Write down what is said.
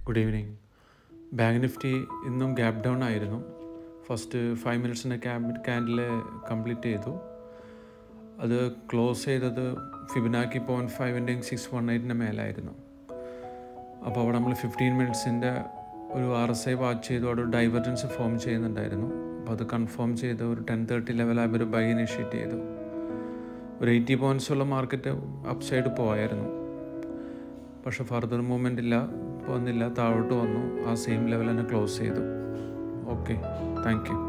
Good evening. BankNifty ഇന്നും gap down ആയിരുന്നു. First 5 മിനിറ്റ്സിൻ്റെ ക്യാൻഡിൽ കംപ്ലീറ്റ് ചെയ്തു. അത് ക്ലോസ് ചെയ്തത് ഫിബനാക്കി 0.5-ൻ്റെയും 618-ൻ്റെ മേലായിരുന്നു. അപ്പോൾ അവിടെ നമ്മൾ 15 മിനിറ്റ്സിൻ്റെ ഒരു RSI വാച്ച് ചെയ്തു. അവിടെ ഒരു ഡൈവർജൻസ് ഫോം ചെയ്യുന്നുണ്ടായിരുന്നു. അപ്പോൾ അത് കൺഫേം ചെയ്ത് ഒരു 10:30 ലെവലായപ്പോൾ ഒരു ബൈ ഇനിഷ്യേറ്റ് ചെയ്തു. ഒരു 80 പോയിൻറ്റ്സുള്ള മാർക്കറ്റ് അപ്പ് സൈഡ് പോയായിരുന്നു. പക്ഷെ ഫർദർ മൂവ്മെൻ്റ് ഇല്ല, വന്നില്ല, താഴോട്ട് വന്നു. ആ സെയിം ലെവൽ തന്നെ ക്ലോസ് ചെയ്തു. Okay, thank U.